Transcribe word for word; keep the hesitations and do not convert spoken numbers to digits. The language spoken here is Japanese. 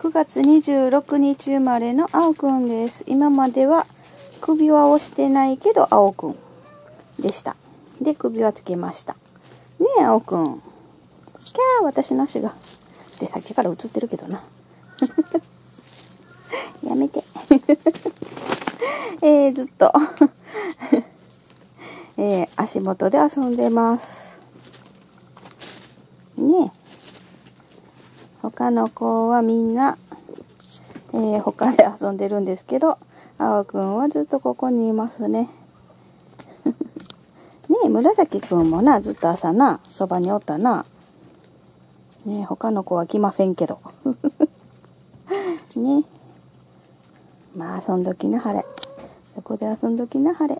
くがつにじゅうろくにち生まれのあおくんです。今までは首輪をしてないけどあおくんでした。で、首輪つけました。ねえ、あおくん。キャー、私の足が。で、さっきから映ってるけどな。やめて。えー、ずっと、えー、足元で遊んでます。ねえ。他の子はみんな、えー、他で遊んでるんですけど、あおくんはずっとここにいますね。ねえ、紫くんもな、ずっと朝な、そばにおったな。ねえ、他の子は来ませんけど。ねえ。まあ遊んどきなはれ。そこで遊んどきなはれ。